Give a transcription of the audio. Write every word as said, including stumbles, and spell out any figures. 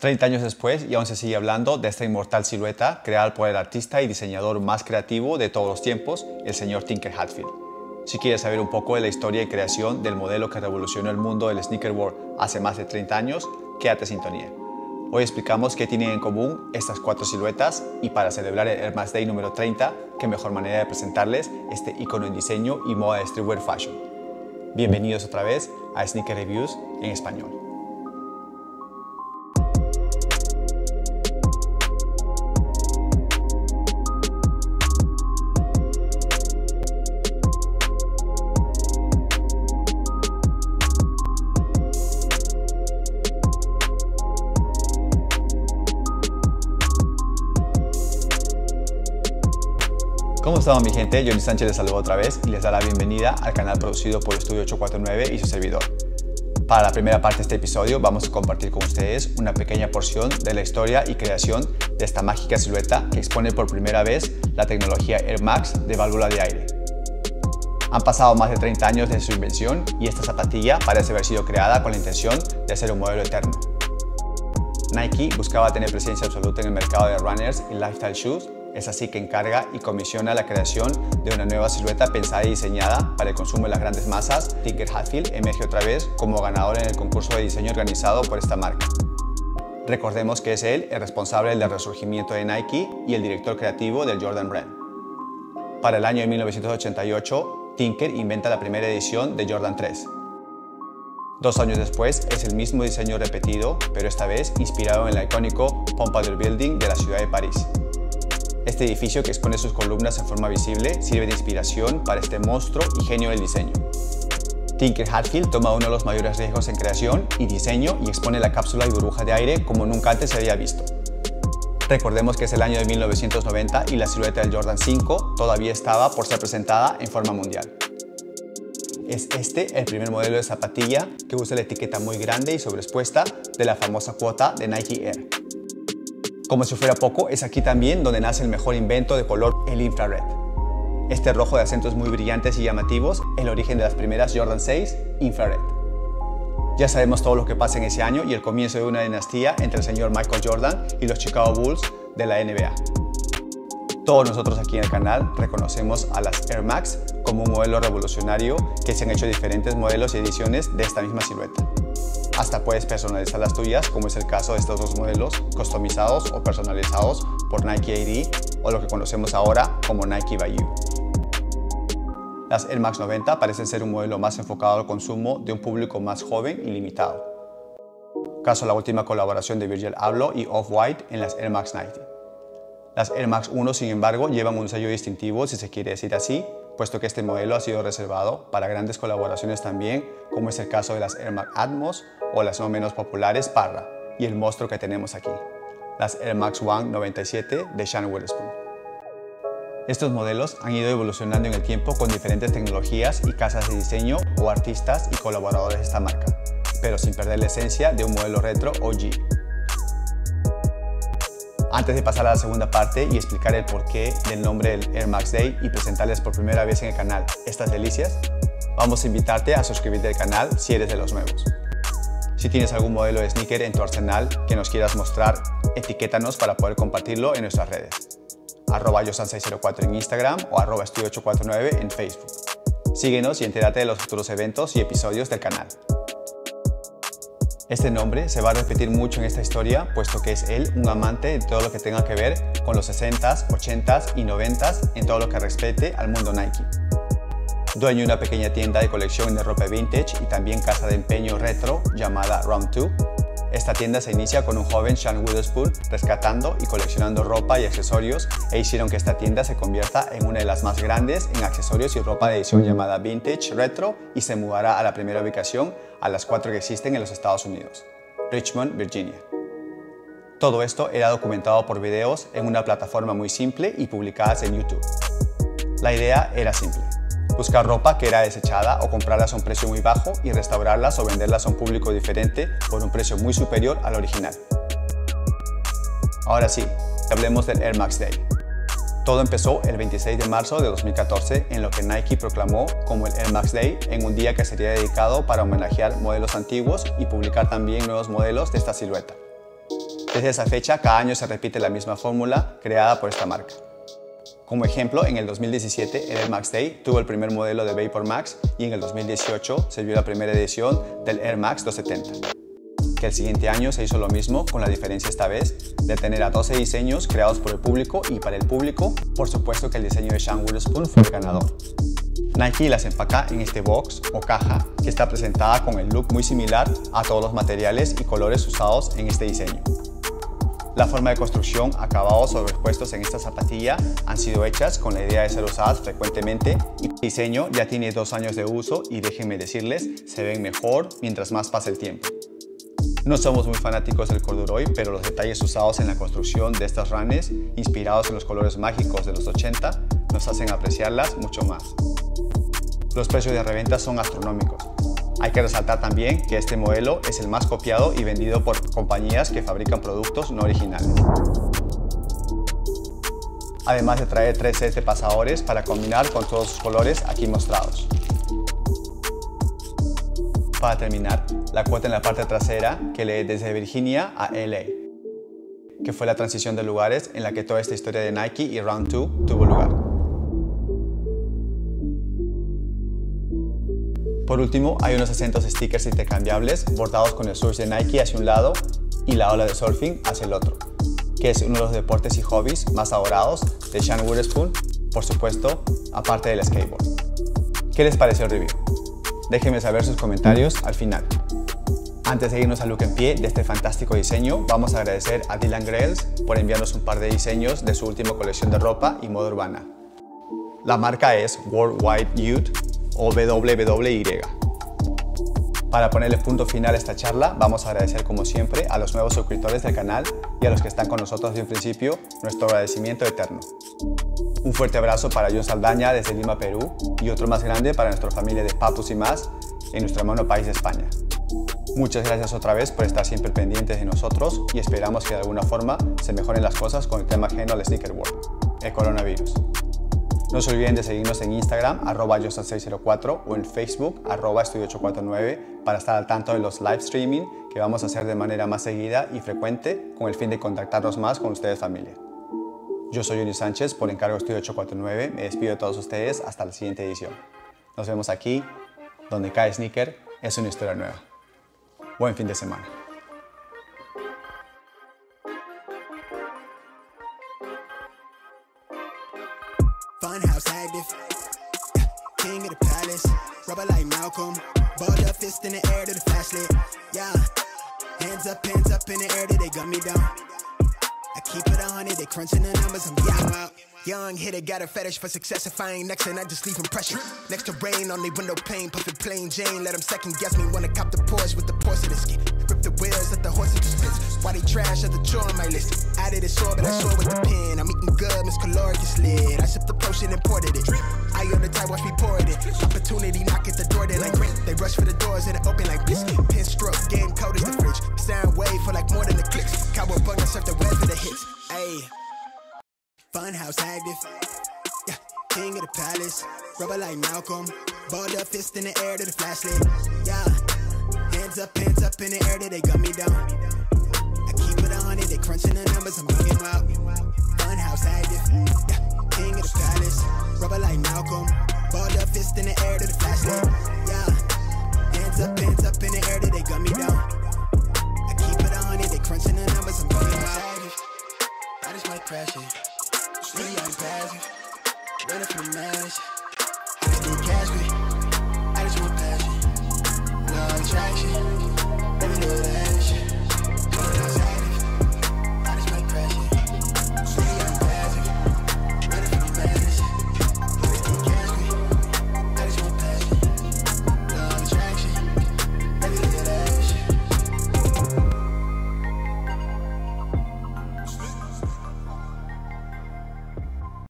treinta años después y aún se sigue hablando de esta inmortal silueta creada por el artista y diseñador más creativo de todos los tiempos, el señor Tinker Hatfield. Si quieres saber un poco de la historia y creación del modelo que revolucionó el mundo del sneaker world hace más de treinta años, quédate en sintonía. Hoy explicamos qué tienen en común estas cuatro siluetas y para celebrar el Air Max Day número treinta, qué mejor manera de presentarles este icono en diseño y moda de streetwear fashion. Bienvenidos otra vez a Sneaker Reviews en español. ¿Cómo estamos, mi gente? Johnny Sánchez les saluda otra vez y les da la bienvenida al canal producido por Estudio ocho cuatro nueve y su servidor. Para la primera parte de este episodio vamos a compartir con ustedes una pequeña porción de la historia y creación de esta mágica silueta que expone por primera vez la tecnología Air Max de válvula de aire. Han pasado más de treinta años desde su invención y esta zapatilla parece haber sido creada con la intención de ser un modelo eterno. Nike buscaba tener presencia absoluta en el mercado de runners y lifestyle shoes. Es así que encarga y comisiona la creación de una nueva silueta pensada y diseñada para el consumo de las grandes masas. Tinker Hatfield emerge otra vez como ganador en el concurso de diseño organizado por esta marca. Recordemos que es él el responsable del resurgimiento de Nike y el director creativo del Jordan Brand. Para el año de mil novecientos ochenta y ocho, Tinker inventa la primera edición de Jordan tres. Dos años después es el mismo diseño repetido, pero esta vez inspirado en el icónico Pompadour Building de la ciudad de París. Este edificio que expone sus columnas en forma visible sirve de inspiración para este monstruo y genio del diseño. Tinker Hatfield toma uno de los mayores riesgos en creación y diseño y expone la cápsula y burbuja de aire como nunca antes se había visto. Recordemos que es el año de mil novecientos noventa y la silueta del Jordan cinco todavía estaba por ser presentada en forma mundial. Es este el primer modelo de zapatilla que usa la etiqueta muy grande y sobreexpuesta de la famosa cuota de Nike Air. Como si fuera poco, es aquí también donde nace el mejor invento de color, el infrared. Este rojo de acentos muy brillantes y llamativos, el origen de las primeras Jordan seis infrared. Ya sabemos todo lo que pasa en ese año y el comienzo de una dinastía entre el señor Michael Jordan y los Chicago Bulls de la N B A. Todos nosotros aquí en el canal reconocemos a las Air Max como un modelo revolucionario que se han hecho diferentes modelos y ediciones de esta misma silueta. Hasta puedes personalizar las tuyas, como es el caso de estos dos modelos customizados o personalizados por Nike A D o lo que conocemos ahora como Nike by You. Las Air Max noventa parecen ser un modelo más enfocado al consumo de un público más joven y limitado. Caso la última colaboración de Virgil Abloh y Off-White en las Air Max noventa. Las Air Max uno, sin embargo, llevan un sello distintivo, si se quiere decir así, puesto que este modelo ha sido reservado para grandes colaboraciones también, como es el caso de las Air Max Atmos o las no menos populares Parra, y el monstruo que tenemos aquí, las Air Max One noventa y siete de Sean Wotherspoon. Estos modelos han ido evolucionando en el tiempo con diferentes tecnologías y casas de diseño o artistas y colaboradores de esta marca, pero sin perder la esencia de un modelo retro O G. Antes de pasar a la segunda parte y explicar el porqué del nombre del Air Max Day y presentarles por primera vez en el canal estas delicias, vamos a invitarte a suscribirte al canal si eres de los nuevos. Si tienes algún modelo de sneaker en tu arsenal que nos quieras mostrar, etiquétanos para poder compartirlo en nuestras redes. arroba yosan seis cero cuatro en Instagram o arroba estudio ocho cuatro nueve en Facebook. Síguenos y entérate de los futuros eventos y episodios del canal. Este nombre se va a repetir mucho en esta historia, puesto que es él un amante de todo lo que tenga que ver con los sesentas, ochentas y noventas en todo lo que respecte al mundo Nike. Dueño de una pequeña tienda de colección de ropa vintage y también casa de empeño retro llamada Round dos, esta tienda se inicia con un joven Sean Wotherspoon rescatando y coleccionando ropa y accesorios e hicieron que esta tienda se convierta en una de las más grandes en accesorios y ropa de edición llamada Vintage Retro y se mudará a la primera ubicación a las cuatro que existen en los Estados Unidos, Richmond, Virginia. Todo esto era documentado por videos en una plataforma muy simple y publicadas en YouTube. La idea era simple: buscar ropa que era desechada o comprarlas a un precio muy bajo y restaurarlas o venderlas a un público diferente por un precio muy superior al original. Ahora sí, hablemos del Air Max Day. Todo empezó el veintiséis de marzo de dos mil catorce en lo que Nike proclamó como el Air Max Day, en un día que sería dedicado para homenajear modelos antiguos y publicar también nuevos modelos de esta silueta. Desde esa fecha, cada año se repite la misma fórmula creada por esta marca. Como ejemplo, en el dos mil diecisiete, el Air Max Day tuvo el primer modelo de Vapor Max y en el dos mil dieciocho se vio la primera edición del Air Max doscientos setenta. Que el siguiente año se hizo lo mismo, con la diferencia esta vez de tener a doce diseños creados por el público y para el público. Por supuesto que el diseño de Sean Wotherspoon fue el ganador. Nike las empaca en este box o caja que está presentada con el look muy similar a todos los materiales y colores usados en este diseño. La forma de construcción, acabados sobrepuestos en esta zapatilla han sido hechas con la idea de ser usadas frecuentemente y el diseño ya tiene dos años de uso y déjenme decirles, se ven mejor mientras más pasa el tiempo. No somos muy fanáticos del corduroy, pero los detalles usados en la construcción de estas runners, inspirados en los colores mágicos de los ochenta, nos hacen apreciarlas mucho más. Los precios de reventa son astronómicos. Hay que resaltar también que este modelo es el más copiado y vendido por compañías que fabrican productos no originales. Además de traer tres sets de pasadores para combinar con todos sus colores aquí mostrados. Para terminar, la cuota en la parte trasera que lee desde Virginia a L A, que fue la transición de lugares en la que toda esta historia de Nike y Round dos tuvo lugar. Por último, hay unos asientos stickers intercambiables bordados con el surf de Nike hacia un lado y la ola de surfing hacia el otro, que es uno de los deportes y hobbies más adorados de Sean Wotherspoon, por supuesto, aparte del skateboard. ¿Qué les pareció el review? Déjenme saber sus comentarios al final. Antes de irnos al look en pie de este fantástico diseño, vamos a agradecer a Dylan Grails por enviarnos un par de diseños de su última colección de ropa y moda urbana. La marca es Worldwide Youth o W W Y. Para ponerle punto final a esta charla, vamos a agradecer como siempre a los nuevos suscriptores del canal y a los que están con nosotros desde un principio, nuestro agradecimiento eterno. Un fuerte abrazo para John Saldaña desde Lima, Perú, y otro más grande para nuestra familia de Papus y más en nuestro hermano país de España. Muchas gracias otra vez por estar siempre pendientes de nosotros y esperamos que de alguna forma se mejoren las cosas con el tema ajeno al sneaker world, el coronavirus. No se olviden de seguirnos en Instagram, arroba Josal seis cero cuatro, o en Facebook, arroba Estudio ocho cuatro nueve, para estar al tanto de los live streaming que vamos a hacer de manera más seguida y frecuente con el fin de contactarnos más con ustedes, familia. Yo soy Johnny Sánchez, por encargo de Estudio ocho cuatro nueve. Me despido de todos ustedes hasta la siguiente edición. Nos vemos aquí, donde cada sneaker es una historia nueva. Buen fin de semana. Funhouse active, king of the palace, rubber like Malcolm, balled up fist in the air to the flashlight, yeah, hands up, hands up in the air till they gun me down, I keep it a hundred, they crunching the numbers, I'm young out, young hitter, got a fetish for success, if I ain't next and I just leave impression, next to rain, only window pane, puffin' plain Jane, let them second guess me, wanna cop the Porsche with the Porsche of the skin, rip the wheels, let the horses just spits, why they trash, at the chore on my list, added a sword, but I saw with the pen, I'm eating good, Miss Caloric is slid, I sipped the potion and ported it, I on the tide, watch me pour it in, opportunity knock at the door, they like rent, they rush for the doors and it open like biscuit, pin stroke, game cold as the fridge, sound wave for like more than the clicks, cowboy bug, I surf the web for the hits, ayy, Funhouse active, yeah, king of the palace, rubber like Malcolm, balled up fist in the air to the flashlight, yeah, hands up, hands up in the air till they gun me down, I keep it a hundred, they crunching the numbers, I'm bringing out, Funhouse active, yeah, king of the palace, rubber like Malcolm, balled up fist in the air to the flashlight, yeah, hands up, hands up in the air till they gun me down, I keep it a hundred, they crunching the numbers, I'm bringing out, I just might crash it.